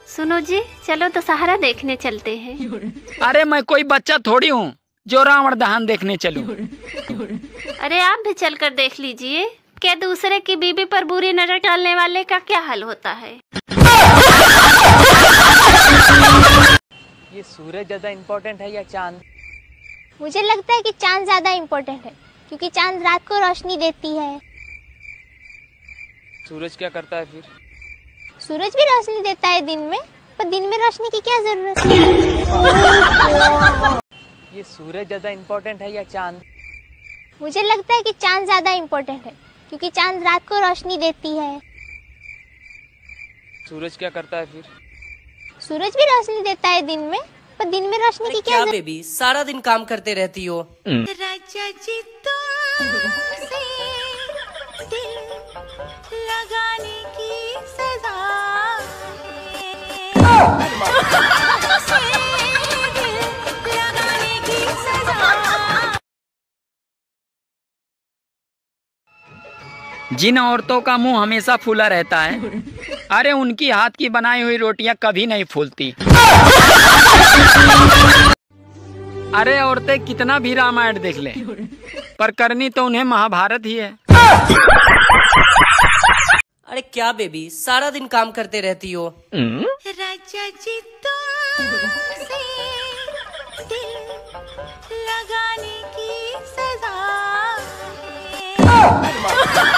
सुनो जी, चलो दशहरा देखने चलते हैं। अरे मैं कोई बच्चा थोड़ी हूँ जो रावण दहन देखने चलूं। अरे आप भी चलकर देख लीजिए, क्या दूसरे की बीबी पर बुरी नजर डालने वाले का क्या हाल होता है। ये सूरज ज्यादा इम्पोर्टेंट है या चांद? मुझे लगता है कि चांद ज्यादा इम्पोर्टेंट है, क्योंकि चांद रात को रोशनी देती है। सूरज क्या करता है फिर? सूरज भी रोशनी देता है दिन में, पर दिन में रोशनी की क्या जरूरत है। ये सूरज ज्यादा इम्पोर्टेंट है या चांद? मुझे लगता है कि चांद ज्यादा इम्पोर्टेंट है, क्योंकि चांद रात को रोशनी देती है। सूरज क्या करता है फिर? सूरज भी रोशनी देता है दिन में, पर दिन में रोशनी की क्या बेबी, सारा दिन काम करते रहती हो। राजा जी तुमसे दिल लगाने की सजा जिन औरतों का मुंह हमेशा फूला रहता है, अरे उनकी हाथ की बनाई हुई रोटियां कभी नहीं फूलती। अरे औरतें कितना भी रामायण देख लें, पर करनी तो उन्हें महाभारत ही है। अरे क्या बेबी, सारा दिन काम करते रहती हो। राजा जी तुमसे दिल लगाने की सजा